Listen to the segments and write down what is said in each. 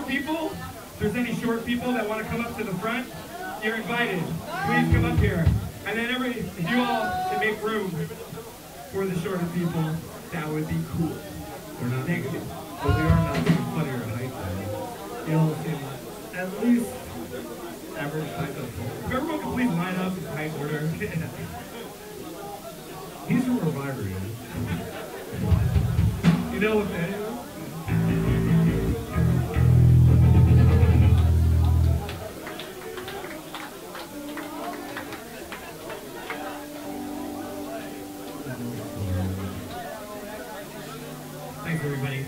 short people, if there's any short people that want to come up to the front, you're invited. Please come up here. And then if you all can make room for the shorter people, that would be cool. We're not Thank you. But we are not making fun of your height, though. You all seem at least Average height of if everyone could please line up in height order. He's a reviver, dude. You know what that is? Thanks, everybody.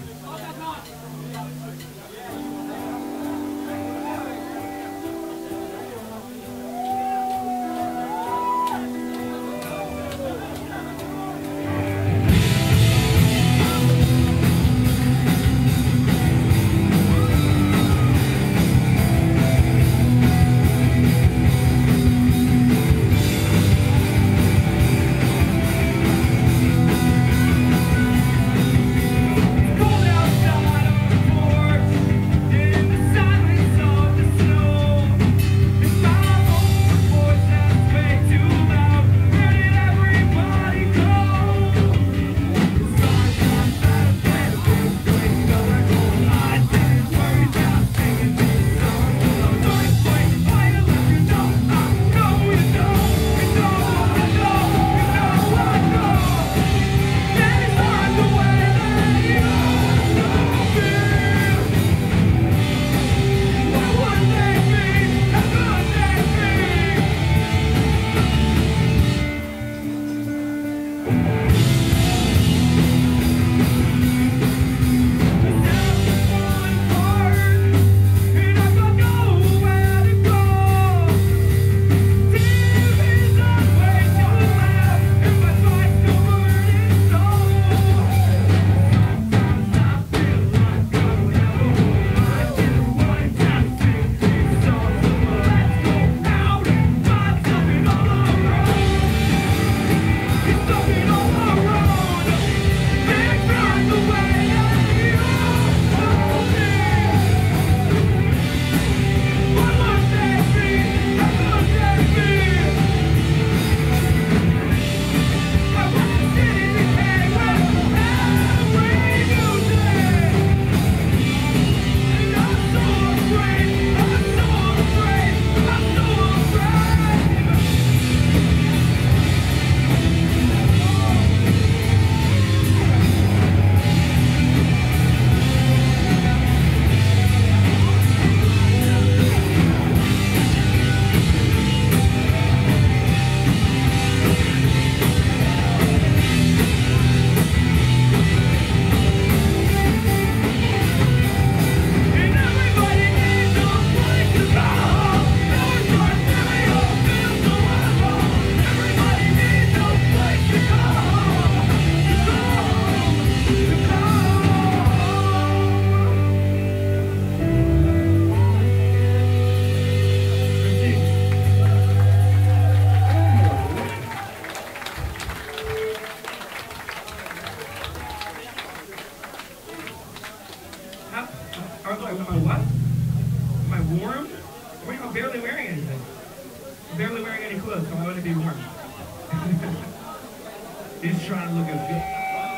He's trying to look as good.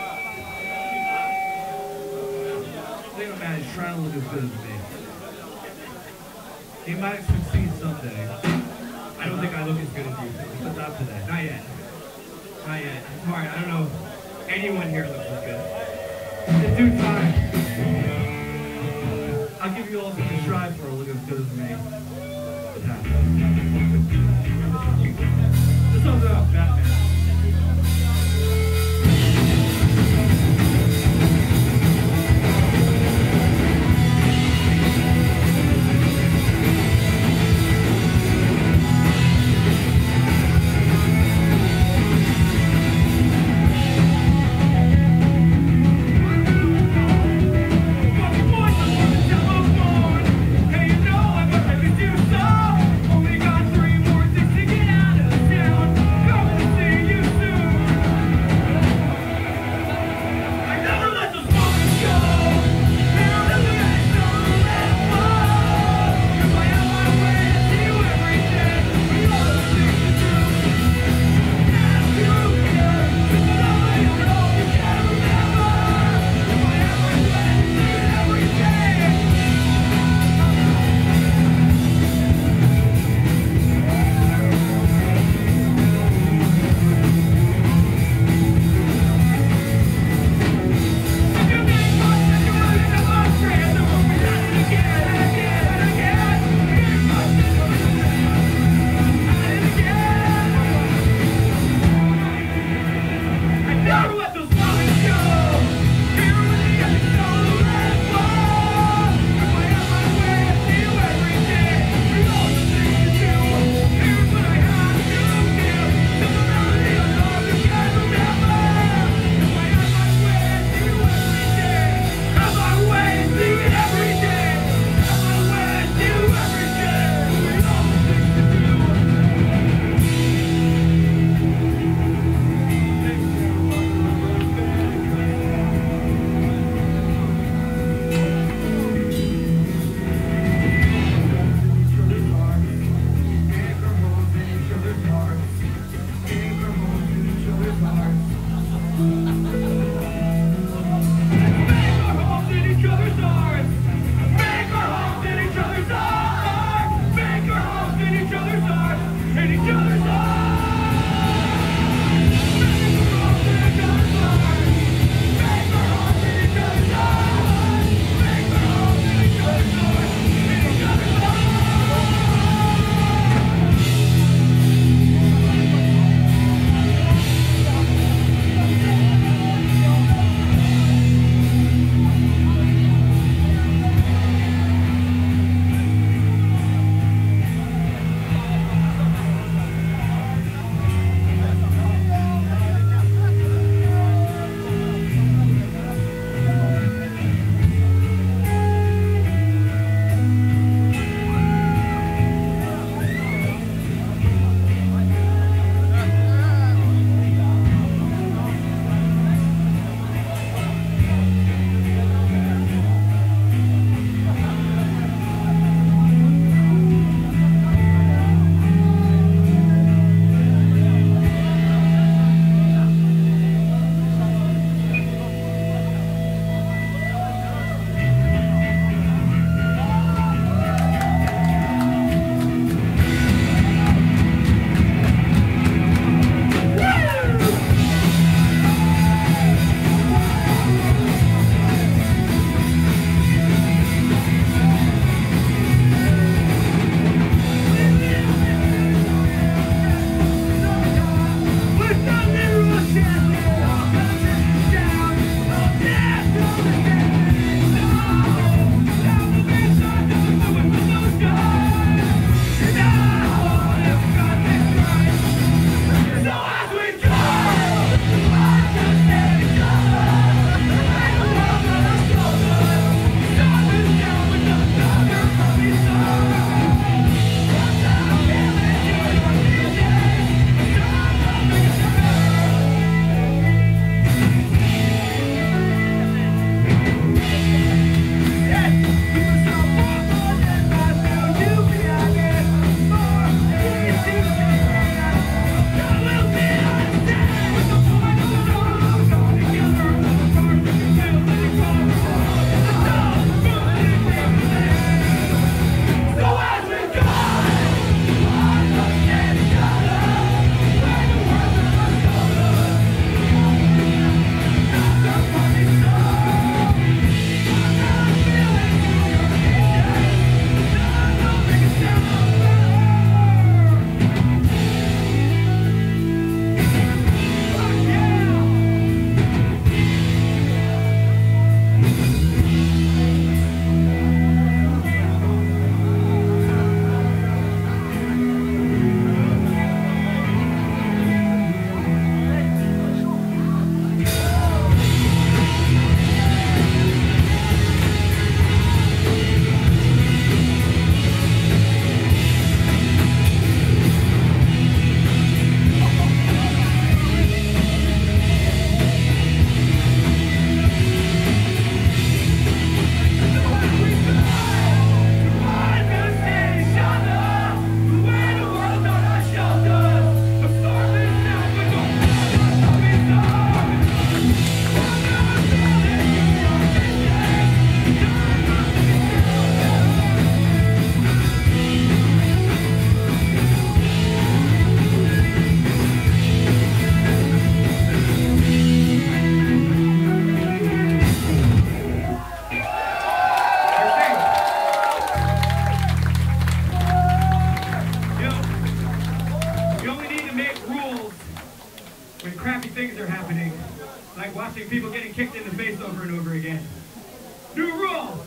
Think about it, he's trying to look as good as me. He might succeed someday. I don't think I look as good as you, but not today. Not yet. Not yet. I'm sorry, I don't know if anyone here looks as good. In due time. I'll give you all something to strive for, look as good as me. This one's about Batman. Hey, you know I'm gonna be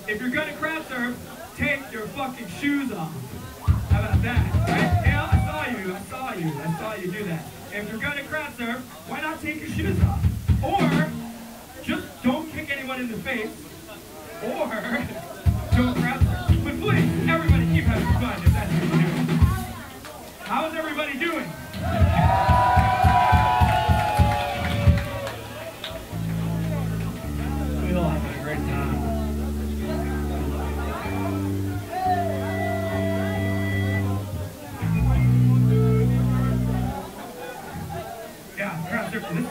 if you're gonna crowd surf, take your fucking shoes off. How about that? Right? Yeah, I saw you do that. If you're gonna crowd surf, why not take your shoes off? Or just don't kick anyone in the face. Or don't crowd surf. But please, everybody keep having fun if that's what you're doing. How's everybody doing? We all having a great time. Yeah, crowd surf to this.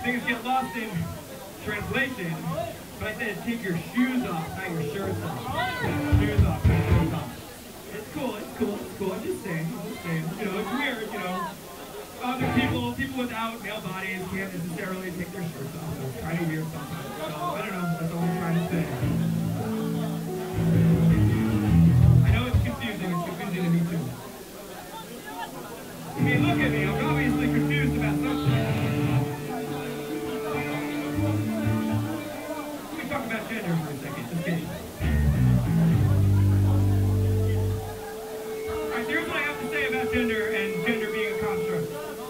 things get lost in translation, but I said take your shoes off, not your shirts off. Shoes off, shoes off. It's cool, it's cool, it's cool. I'm just saying, You know, it's weird, you know. Other people without male bodies can't necessarily take their shirts off. It's kind of weird sometimes. So, I don't know, that's all I'm trying to say. I know it's confusing to me too. I mean, look at me, I'm obviously confused about something. Let me talk about gender for a second, just kidding. Alright, here's what I have to say about gender and gender being a construct.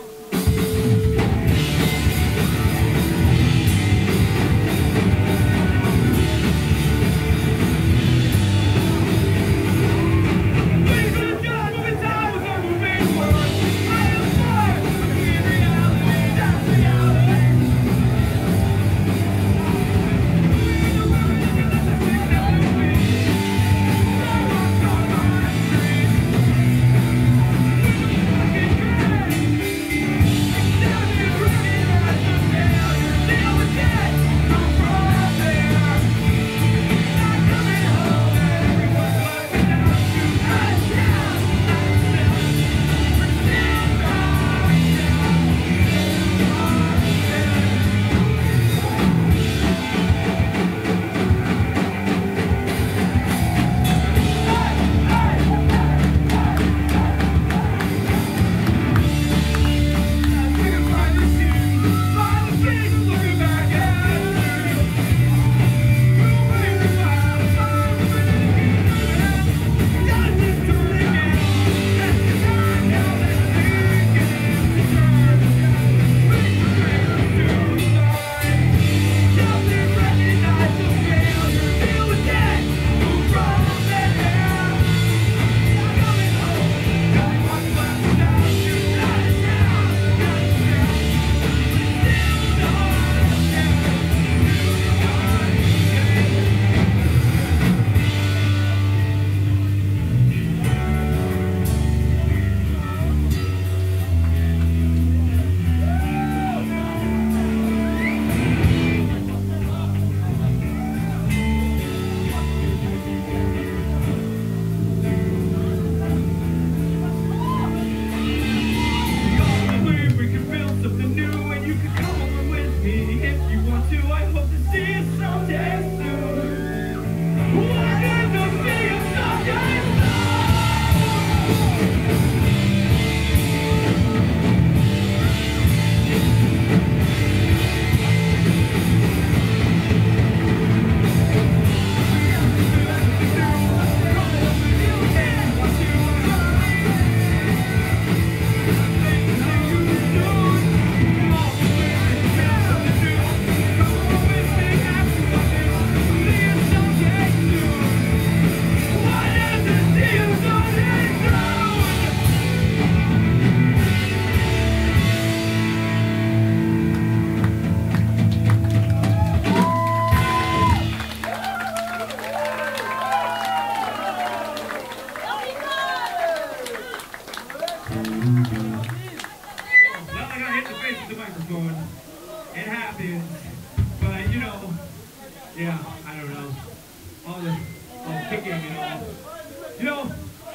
Yeah, I don't know. All the kicking and all. You know,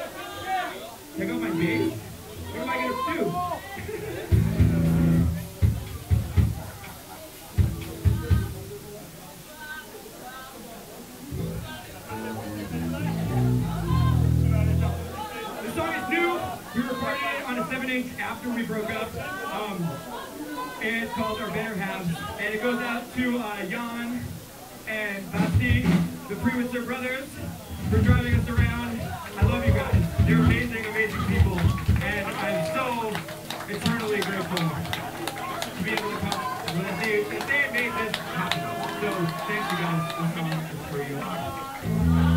check out my bass. What am I gonna do? The song is new. We recorded it on a 7-inch after we broke up. And it's called Our Better Halves. And it goes out to Jan and Basti, the Premature Brothers, for driving us around. I love you guys. They're amazing, amazing people. And I'm so eternally grateful to be able to come. If they had made this happen. So thank you guys. This song is for you.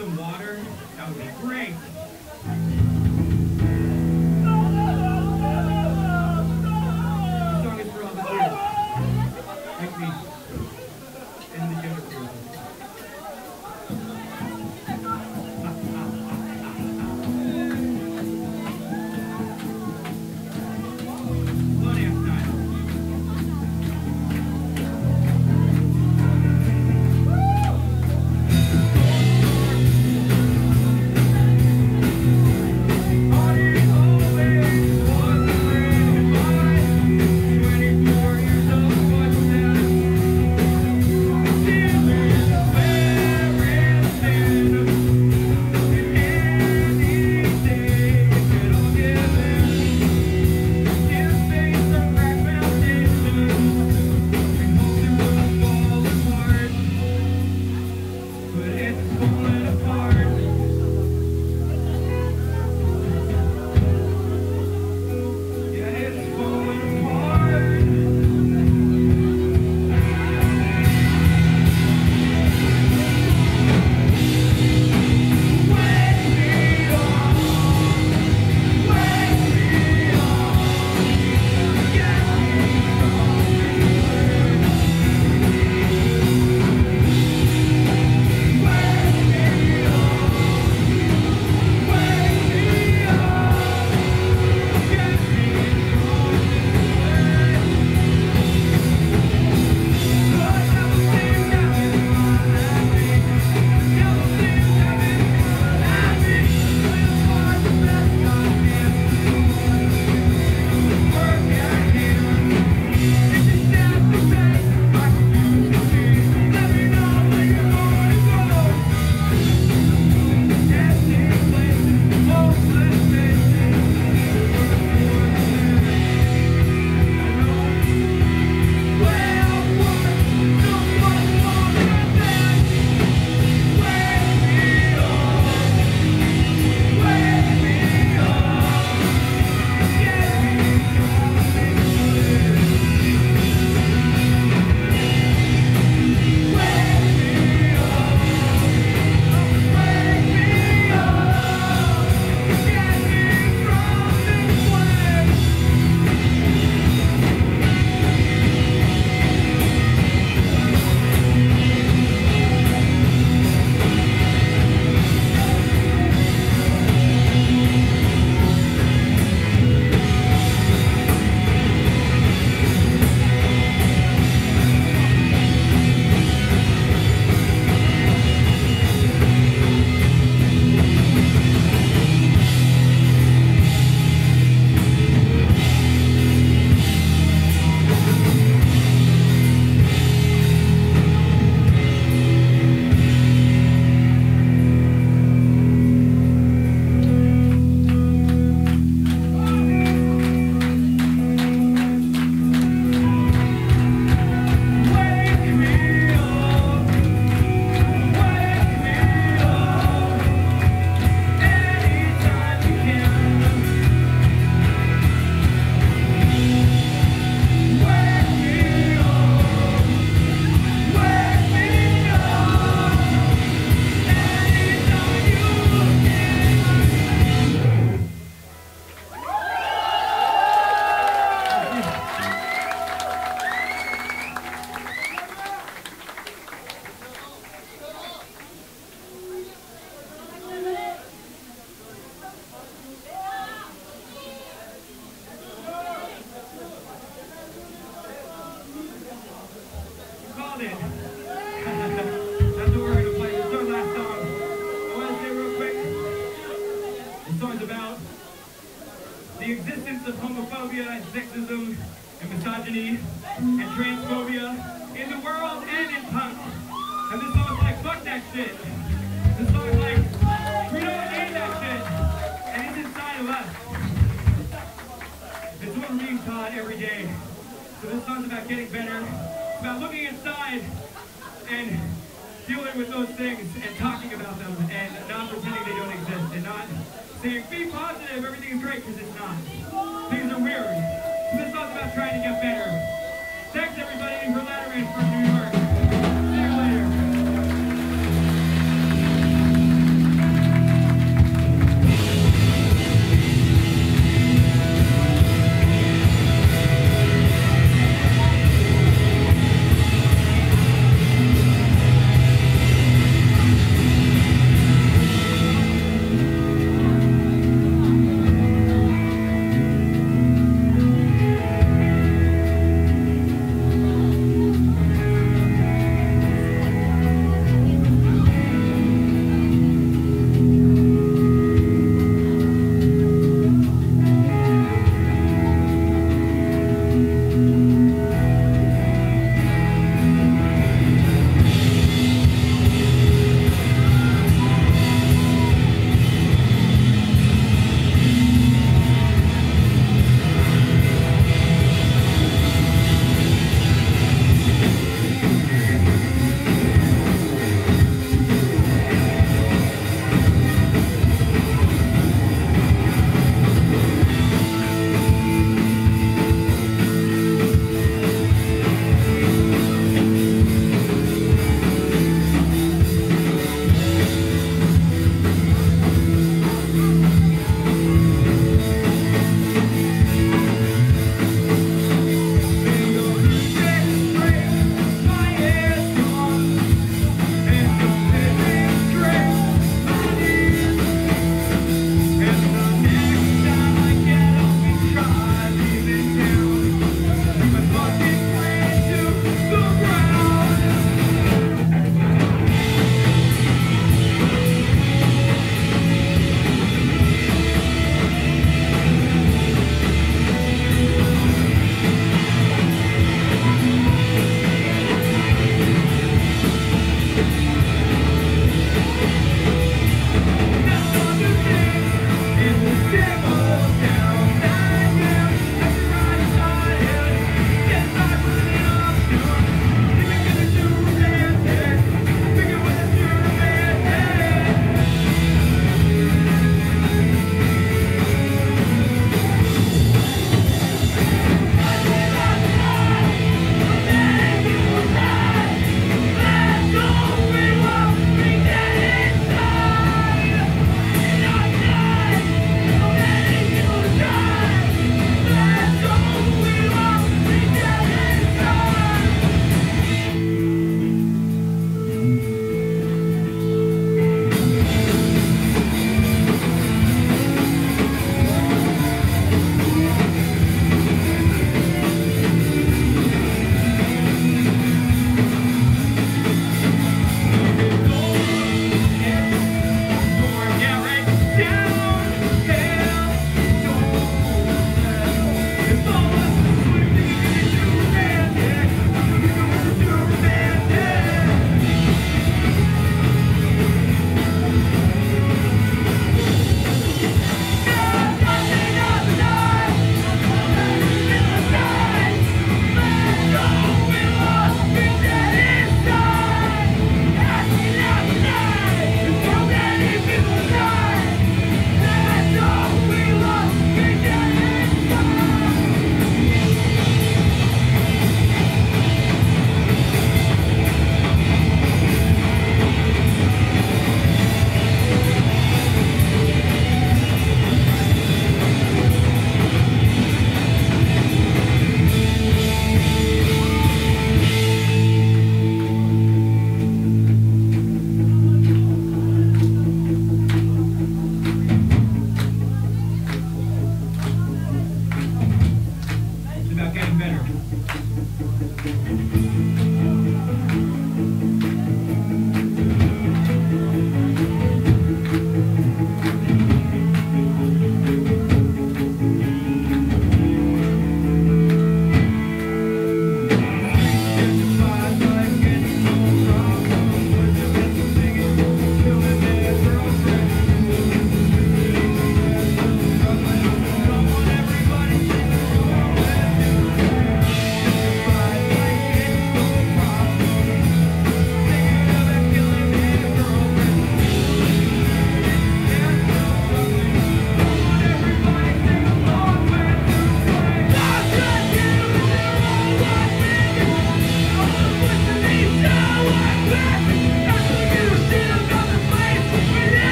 some water, that would be great. This song is for all the queers. Like me. And the gender queers. the existence of homophobia and sexism and misogyny and transphobia in the world and in punk. And this song's like, fuck that shit. This song's like, we don't need that shit. And it's inside of us. It's what we're being taught every day. So this song's about getting better. It's about looking inside and dealing with those things and talking about them and not pretending they don't exist and not saying, be positive, everything is great, because it's not. Things are weird. So this song's about trying to get better.